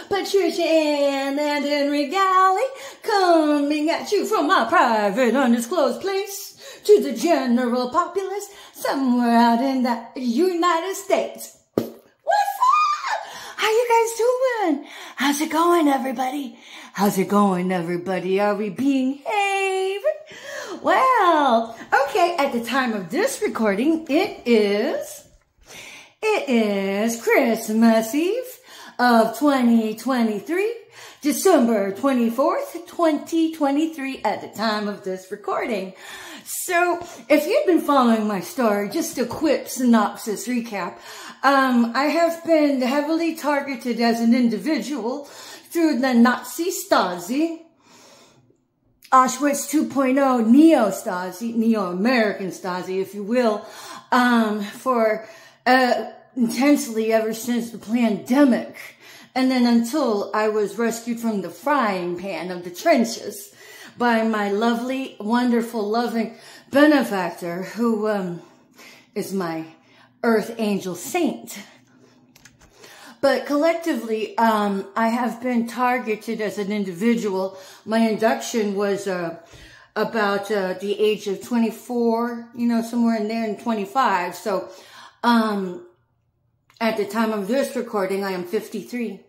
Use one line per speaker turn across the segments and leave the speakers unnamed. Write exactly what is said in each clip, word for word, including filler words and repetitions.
Patricia Ann and Henry Galley, coming at you from my private, undisclosed place to the general populace somewhere out in the United States. What's up? How you guys doing? How's it going, everybody? How's it going, everybody? Are we behaving? Well, okay, at the time of this recording, it is, it is Christmas Eve of twenty twenty-three, December twenty-fourth, twenty twenty-three, at the time of this recording. So, if you've been following my story, just a quick synopsis recap, um, I have been heavily targeted as an individual through the Nazi Stasi, Auschwitz two point oh, Neo-Stasi, Neo-American Stasi, if you will, um, for uh, intensely ever since the pandemic. And then until I was rescued from the frying pan of the trenches by my lovely, wonderful, loving benefactor, who um, is my earth angel saint. But collectively, um, I have been targeted as an individual. My induction was uh, about uh, the age of twenty-four, you know, somewhere in there, and twenty-five. So um, at the time of this recording, I am fifty-three.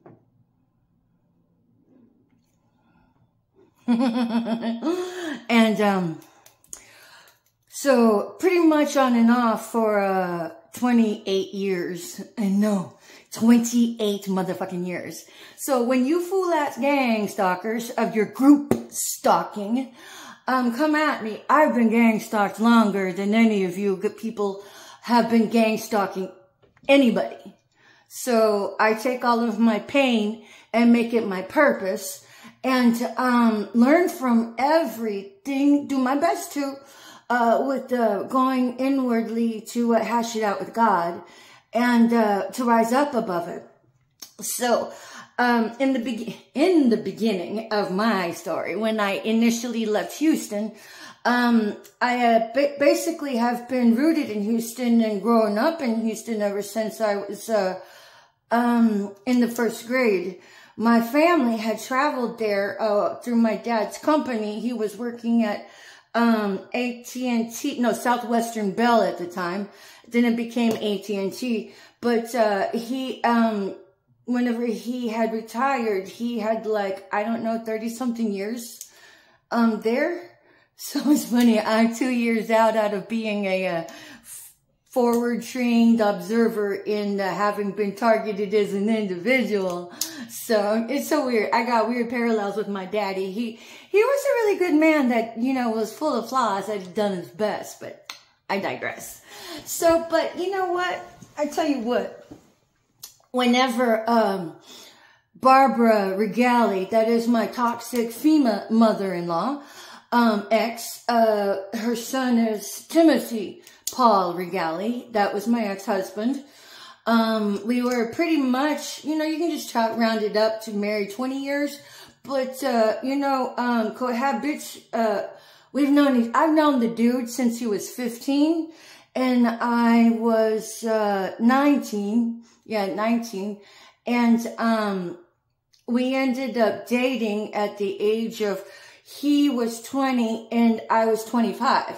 And um, so pretty much on and off for uh, twenty-eight years. And no. twenty-eight motherfucking years. So when you fool-ass gang stalkers of your group stalking, um, come at me. I've been gang stalked longer than any of you good people have been gang stalking anybody. So I take all of my pain and make it my purpose and um, learn from everything. Do my best to, uh, with uh, going inwardly to uh, hash it out with God. And uh, to rise up above it. So, um, in the be in the beginning of my story, when I initially left Houston, um, I uh, ba basically have been rooted in Houston and grown up in Houston ever since I was uh, um, in the first grade. My family had traveled there uh, through my dad's company. He was working at um, A T and T, no, Southwestern Bell at the time. Then it became A T and T. But uh, he, um, whenever he had retired, he had like, I don't know, thirty-something years um, there. So it's funny, I'm two years out out of being a uh, forward-trained observer in uh, having been targeted as an individual. So it's so weird. I got weird parallels with my daddy. He, he was a really good man that, you know, was full of flaws, that had done his best, but I digress. So, but you know what? I tell you what, whenever um, Barbara Regali, that is my toxic female mother-in-law, um, ex, uh, her son is Timothy Paul Regali. That was my ex-husband. Um, we were pretty much, you know, you can just chalk round it up to married twenty years, but, uh, you know, um, cohabit, uh, we've known, I've known the dude since he was fifteen. And I was uh, nineteen, yeah, nineteen, and um, we ended up dating at the age of, he was twenty and I was twenty-five.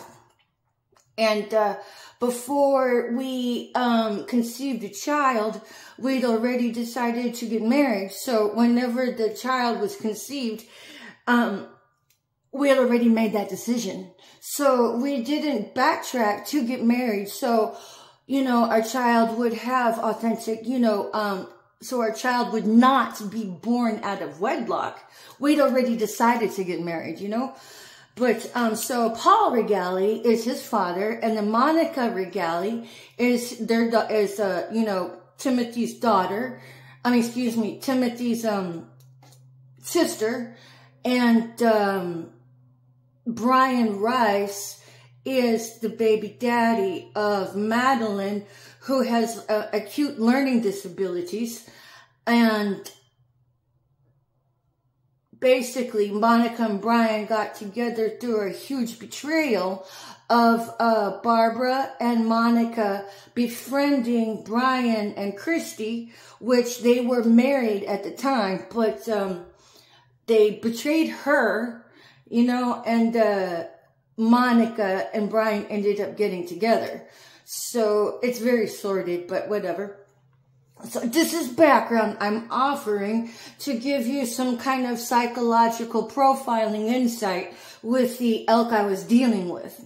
And uh, before we um, conceived a child, we'd already decided to get married. So whenever the child was conceived, um, we had already made that decision. So we didn't backtrack to get married. So, you know, our child would have authentic, you know, um, so our child would not be born out of wedlock. We'd already decided to get married, you know. But, um, so Paul Regali is his father, and then Monica Regali is their, is, uh, you know, Timothy's daughter. I mean, excuse me, Timothy's, um, sister. And, um, Brian Rice is the baby daddy of Madeline, who has uh, acute learning disabilities. And basically Monica and Brian got together through a huge betrayal of uh, Barbara and Monica befriending Brian and Christy, which they were married at the time, but um, they betrayed her, you know, and uh, Monica and Brian ended up getting together. So it's very sordid, but whatever. So this is background I'm offering to give you some kind of psychological profiling insight with the elk I was dealing with.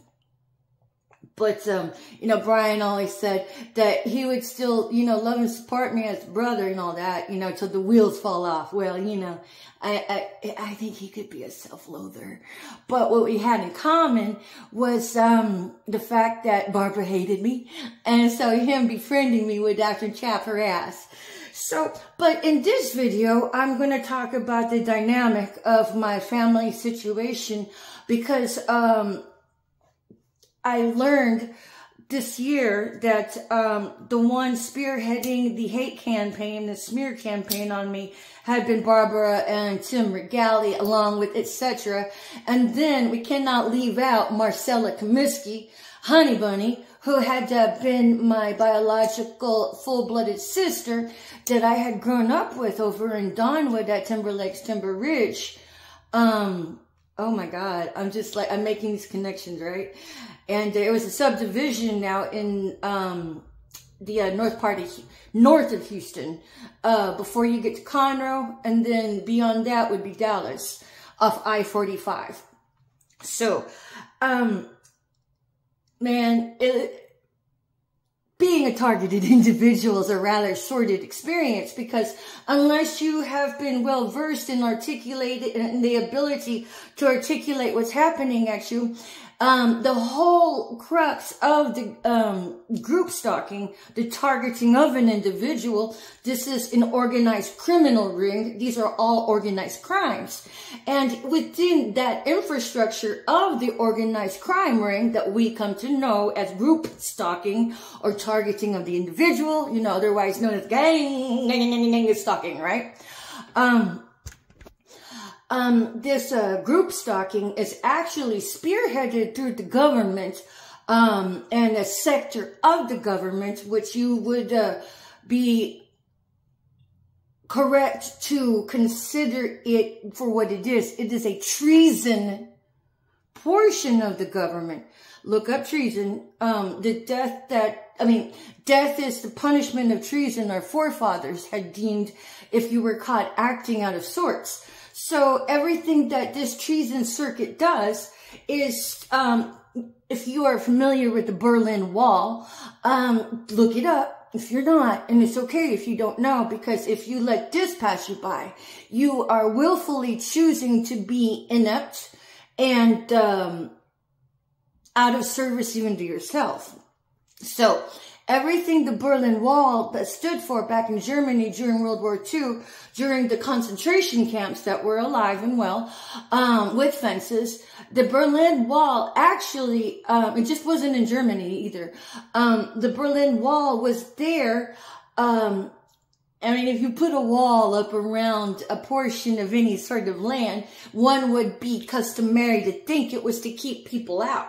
But, um, you know, Brian always said that he would still, you know, love and support me as a brother and all that, you know, till the wheels fall off. Well, you know, I, I, I think he could be a self-loather. But what we had in common was, um, the fact that Barbara hated me. And so him befriending me would actually chap her ass. So, but in this video, I'm going to talk about the dynamic of my family situation because, um, I learned this year that um, the one spearheading the hate campaign, the smear campaign on me, had been Barbara and Tim Regali, along with et cetera. And then we cannot leave out Marcella Comiskey, Honey Bunny, who had uh, been my biological full-blooded sister that I had grown up with over in Donwood at Timber Lakes, Timber Ridge. Um, oh my God, I'm just like, I'm making these connections, right? And it was a subdivision now in um, the uh, north part of, north of Houston, uh, before you get to Conroe, and then beyond that would be Dallas, off I forty-five. So, um, man, it, being a targeted individual is a rather sordid experience because unless you have been well versed in articulated in the ability to articulate what's happening at you, Um, the whole crux of the um, group stalking, the targeting of an individual, this is an organized criminal ring. These are all organized crimes. And within that infrastructure of the organized crime ring that we come to know as group stalking or targeting of the individual, you know, otherwise known as gang, gang, gang, gang, gang stalking, right? Um, Um, this uh, group stalking is actually spearheaded through the government um, and a sector of the government, which you would uh, be correct to consider it for what it is. It is a treason portion of the government. Look up treason. Um, the death that, I mean, death is the punishment of treason our forefathers had deemed if you were caught acting out of sorts. So everything that this treason circuit does is, um, if you are familiar with the Berlin Wall, um, look it up if you're not. And it's okay if you don't know, because if you let this pass you by, you are willfully choosing to be inept and um, out of service even to yourself. So everything the Berlin Wall that stood for back in Germany during World War Two, during the concentration camps that were alive and well, um, with fences, the Berlin Wall actually, um, it just wasn't in Germany either. Um, the Berlin Wall was there. Um, I mean, if you put a wall up around a portion of any sort of land, one would be customary to think it was to keep people out.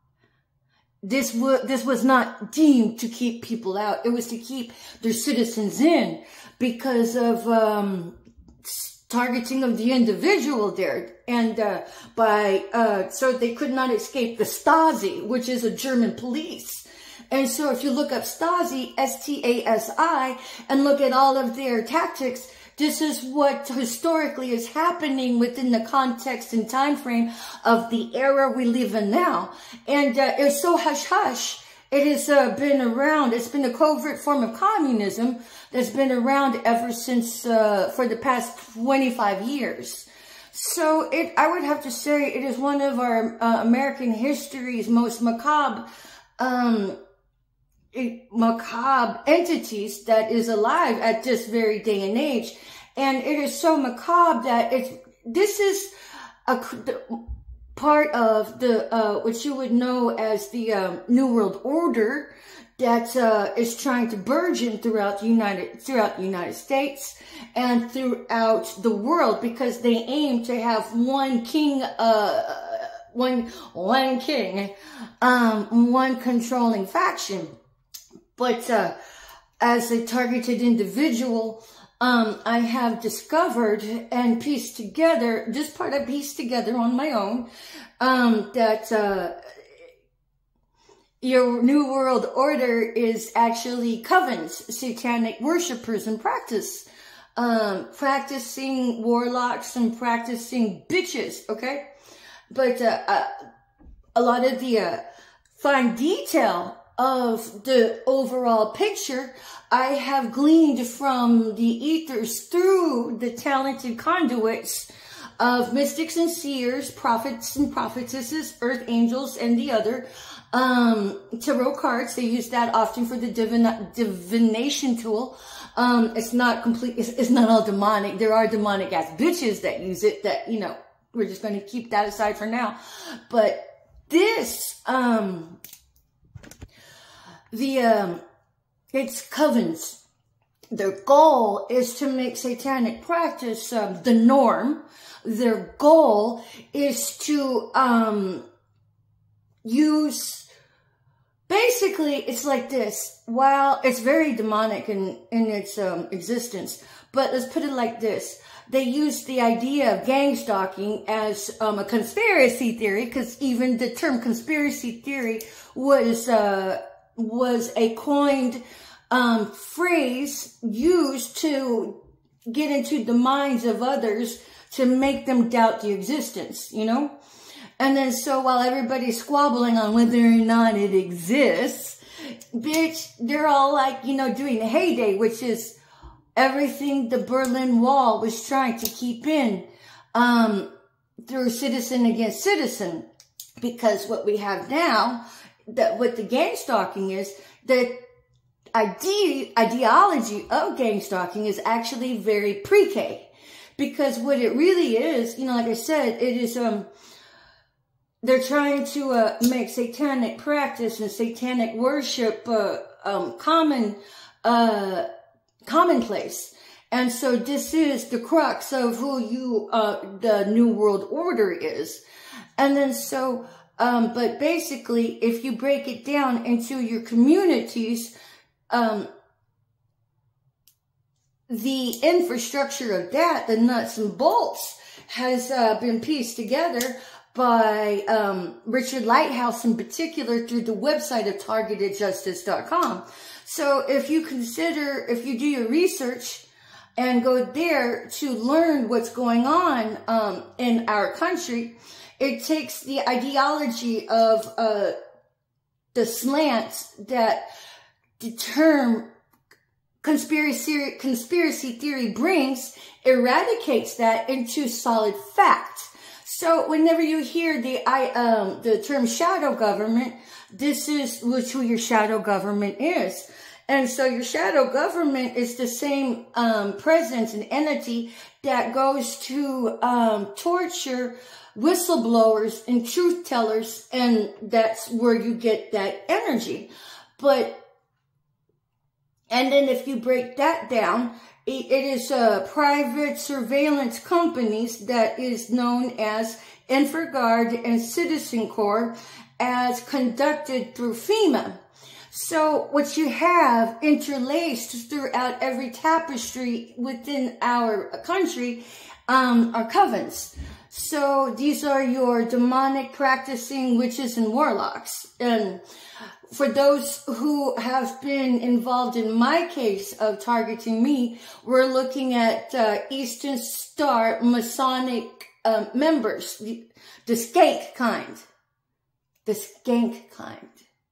This was, this was not deemed to keep people out. It was to keep their citizens in because of, um, targeting of the individual there. And, uh, by, uh, so they could not escape the Stasi, which is a German police. And so if you look up Stasi, S T A S I, and look at all of their tactics, this is what historically is happening within the context and time frame of the era we live in now. And uh, it's so hush-hush. It has uh, been around. It's been a covert form of communism that's been around ever since, uh, for the past twenty-five years. So it, I would have to say it is one of our uh, American history's most macabre, um, macabre entities that is alive at this very day and age. And it is so macabre that it's, this is a part of the, uh, what you would know as the um, New World Order that uh, is trying to burgeon throughout the United throughout the United States and throughout the world, because they aim to have one king, uh, one one king, um, one controlling faction. But uh, as a targeted individual, um, I have discovered and pieced together, this part I pieced together on my own, um, that uh, your New World Order is actually covens, satanic worshipers, and practice, um, practicing warlocks and practicing bitches, okay? But uh, uh, a lot of the uh, fine detail of the overall picture I have gleaned from the ethers through the talented conduits of mystics and seers, prophets and prophetesses, earth angels, and the other um, tarot cards. They use that often for the divina divination tool. Um, it's not complete, it's, it's not all demonic. There are demonic ass bitches that use it that, you know, we're just going to keep that aside for now. But this, um, the, um, it's covens. Their goal is to make satanic practice um, the norm. Their goal is to um, use, basically, it's like this. While it's very demonic in, in its um, existence, but let's put it like this. They use the idea of gang stalking as um, a conspiracy theory, because even the term conspiracy theory was uh, was a coined um, phrase used to get into the minds of others to make them doubt the existence, you know? And then so while everybody's squabbling on whether or not it exists, bitch, they're all like, you know, doing the heyday, which is everything the Berlin Wall was trying to keep in um, through citizen against citizen. Because what we have now, that what the gang stalking is, that ide ideology of gang stalking is actually very pre-K. Because what it really is, you know, like I said, it is, um, they're trying to uh, make satanic practice and satanic worship uh, um, common, uh, commonplace. And so this is the crux of who you, uh, the New World Order is. And then so, um, but basically, if you break it down into your communities, um, the infrastructure of that, the nuts and bolts, has uh, been pieced together by um, Richard Lighthouse in particular through the website of targeted justice dot com. So if you consider, if you do your research and go there to learn what's going on um, in our country, it takes the ideology of uh, the slant that the term conspiracy, conspiracy theory brings, eradicates that into solid fact. So whenever you hear the I um the term shadow government, this is which who your shadow government is. And so your shadow government is the same um presence and entity that goes to um torture whistleblowers and truth tellers, and that's where you get that energy. But and then if you break that down, it is uh, private surveillance companies that is known as InfraGard and Citizen Corps, as conducted through FEMA. So what you have interlaced throughout every tapestry within our country um, are covens. So these are your demonic practicing witches and warlocks. And for those who have been involved in my case of targeting me, we're looking at uh, Eastern Star Masonic um, members, the, the skank kind, the skank kind.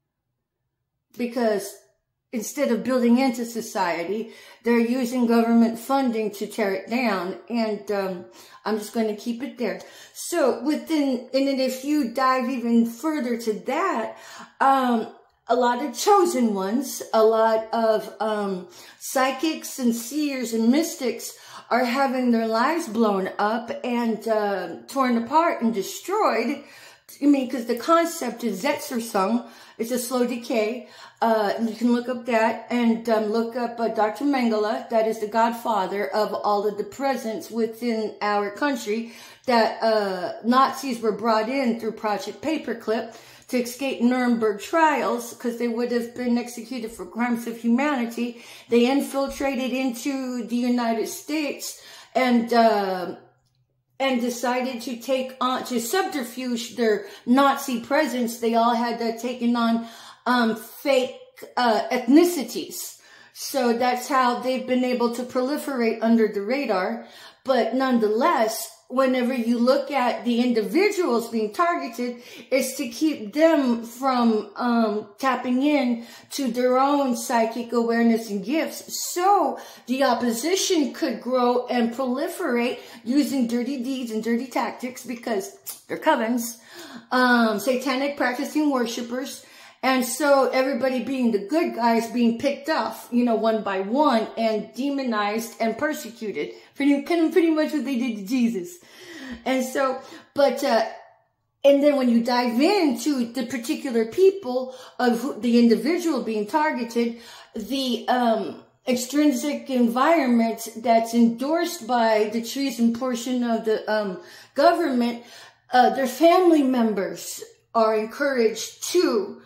Because instead of building into society, they're using government funding to tear it down. And um, I'm just going to keep it there. So within, and then if you dive even further to that, um, a lot of chosen ones, a lot of um, psychics and seers and mystics are having their lives blown up and uh, torn apart and destroyed I mean, because the concept is Setzersung. It's a slow decay. Uh, you can look up that and um, look up uh, Doctor Mengele. That is the godfather of all of the presence within our country that uh, Nazis were brought in through Project Paperclip to escape Nuremberg trials because they would have been executed for crimes of humanity. They infiltrated into the United States and uh, and decided to take on, to subterfuge their Nazi presence. They all had uh, taken on um, fake uh, ethnicities. So that's how they've been able to proliferate under the radar. But nonetheless, whenever you look at the individuals being targeted, it's to keep them from um, tapping in to their own psychic awareness and gifts. So the opposition could grow and proliferate using dirty deeds and dirty tactics because they're covens, um, satanic practicing worshipers. And so everybody being the good guys being picked off, you know, one by one and demonized and persecuted. Pretty, kind of pretty much what they did to Jesus. And so, but, uh, and then when you dive into the particular people of who, the individual being targeted, the, um, extrinsic environment that's endorsed by the treason portion of the, um, government, uh, their family members are encouraged to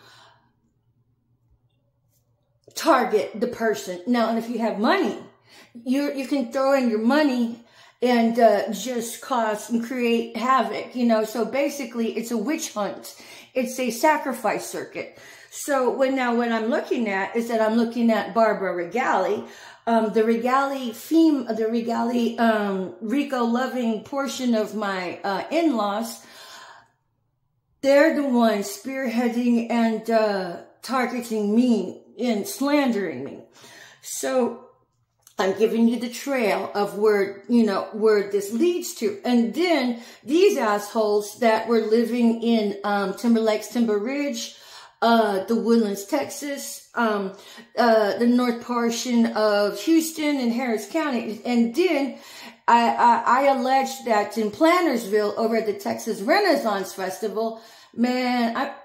target the person. Now, and if you have money, you you can throw in your money and uh, just cause and create havoc, you know. So basically, it's a witch hunt. It's a sacrifice circuit. So when now what I'm looking at is that I'm looking at Barbara Regali, um, the Regali theme, the Regali um, Rico loving portion of my uh, in-laws. They're the ones spearheading and uh, targeting me and slandering me. So I'm giving you the trail of where, you know, where this leads to. And then these assholes that were living in um, Timber Lakes, Timber Ridge, uh, the Woodlands, Texas, um, uh, the north portion of Houston and Harris County. And then I, I, I allege that in Plantersville over at the Texas Renaissance Festival, man, I...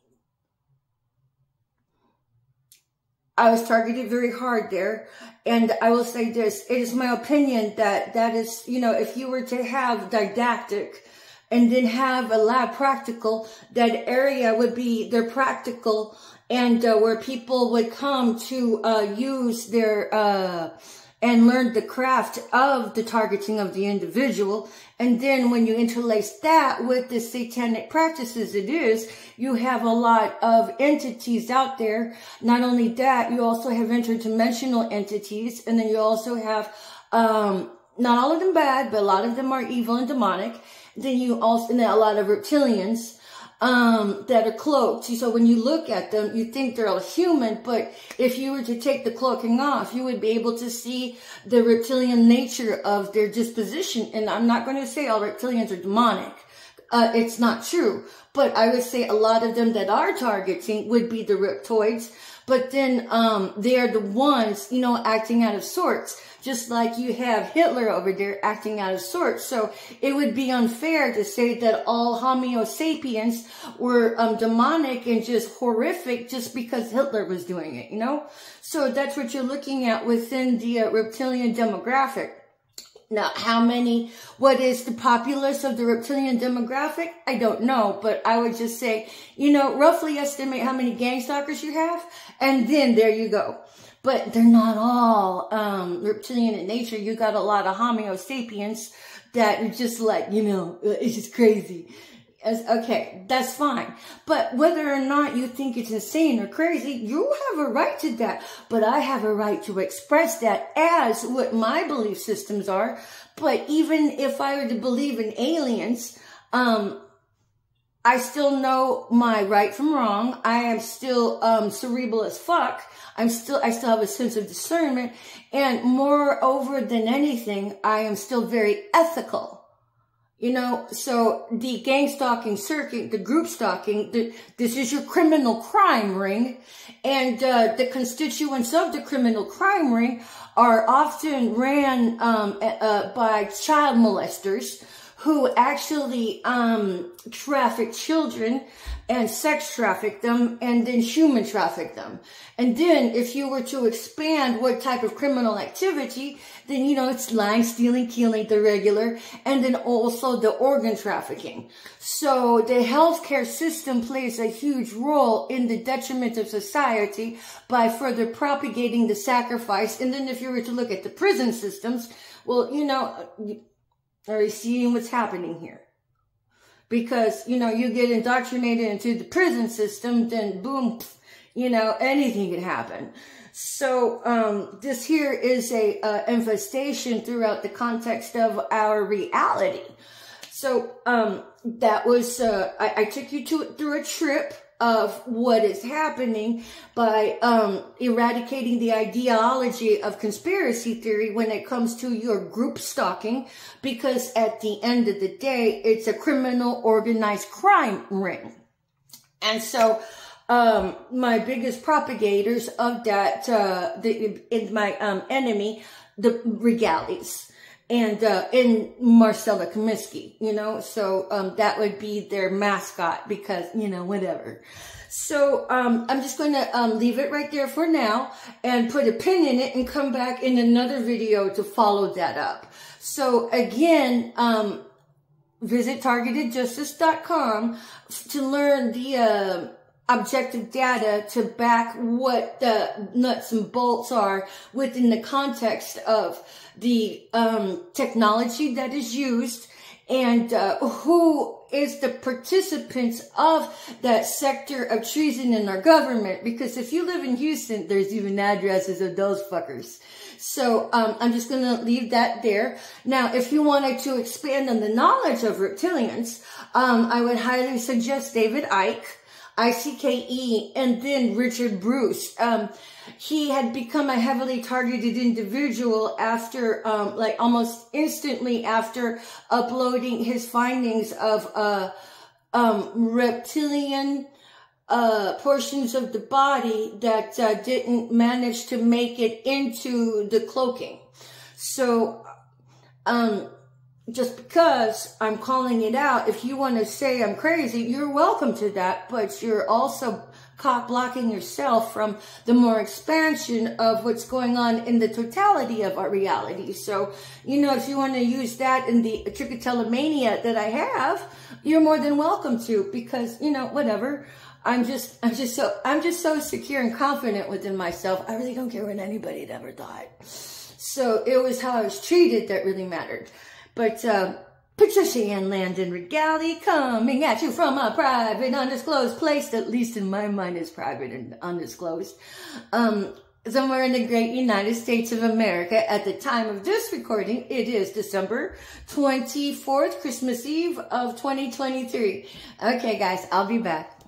I was targeted very hard there. And I will say this, it is my opinion that that is, you know, if you were to have didactic and then have a lab practical, that area would be their practical and uh, where people would come to uh, use their, uh, and learn the craft of the targeting of the individual. And then when you interlace that with the satanic practices it is, you have a lot of entities out there. Not only that, you also have interdimensional entities. And then you also have, um, not all of them bad, but a lot of them are evil and demonic. Then you also, and then a lot of reptilians, um, that are cloaked. So when you look at them, you think they're all human, but if you were to take the cloaking off, you would be able to see the reptilian nature of their disposition. And I'm not going to say all reptilians are demonic. Uh, it's not true. But I would say a lot of them that are targeting would be the reptoids. But then, um, they're the ones, you know, acting out of sorts. Just like you have Hitler over there acting out of sorts. So it would be unfair to say that all Homo sapiens were um, demonic and just horrific just because Hitler was doing it, you know? So that's what you're looking at within the uh, reptilian demographic. Now, how many, what is the populace of the reptilian demographic? I don't know, but I would just say, you know, roughly estimate how many gang stalkers you have, and then there you go. But they're not all um, reptilian in nature. You got a lot of Homo sapiens that are just like, you know, it's just crazy. As, okay, that's fine. But whether or not you think it's insane or crazy, you have a right to that. But I have a right to express that as what my belief systems are. But even if I were to believe in aliens, um, I still know my right from wrong. I am still um, cerebral as fuck. I'm still, I still have a sense of discernment. And moreover than anything, I am still very ethical. You know, so the gang stalking circuit, the group stalking, the, this is your criminal crime ring. And uh, the constituents of the criminal crime ring are often ran um, uh, by child molesters who actually um, traffic children and sex traffic them and then human traffic them. And then if you were to expand what type of criminal activity, then, you know, it's lying, stealing, killing, the regular, and then also the organ trafficking. So the healthcare system plays a huge role in the detriment of society by further propagating the sacrifice. And then if you were to look at the prison systems, well, you know, are you seeing what's happening here? Because, you know, you get indoctrinated into the prison system, then boom, you know, anything can happen. So um, this here is a uh, infestation throughout the context of our reality. So um, that was, uh, I, I took you to through a trip of what is happening by um, eradicating the ideology of conspiracy theory when it comes to your group stalking, because at the end of the day, it's a criminal organized crime ring. And so um, my biggest propagators of that, uh, the, in my um, enemy, the regalities. And, uh, in Marcella Comiskey, you know, so, um, that would be their mascot because, you know, whatever. So, um, I'm just going to, um, leave it right there for now and put a pin in it and come back in another video to follow that up. So again, um, visit targeted justice dot com to learn the, uh, objective data to back what the nuts and bolts are within the context of the um, technology that is used and uh, who is the participants of that sector of treason in our government. Because if you live in Houston, there's even addresses of those fuckers. So um, I'm just going to leave that there. Now, if you wanted to expand on the knowledge of reptilians, um, I would highly suggest David Icke, I C K E, and then Richard Bruce. Um, he had become a heavily targeted individual after, um, like almost instantly after uploading his findings of, uh, um, reptilian, uh, portions of the body that, uh, didn't manage to make it into the cloaking. So, um, just because I'm calling it out, if you want to say I'm crazy, you're welcome to that, but you're also cock blocking yourself from the more expansion of what's going on in the totality of our reality. So, you know, if you want to use that in the trichotillomania that I have, you're more than welcome to, because, you know, whatever. I'm just, I'm just so, I'm just so secure and confident within myself. I really don't care what anybody had ever thought. So it was how I was treated that really mattered. But, uh, Patricia Ann Landon Regality coming at you from a private, undisclosed place, at least in my mind is private and undisclosed, um, somewhere in the great United States of America. At the time of this recording, it is December twenty-fourth, Christmas Eve of twenty twenty-three. Okay, guys, I'll be back.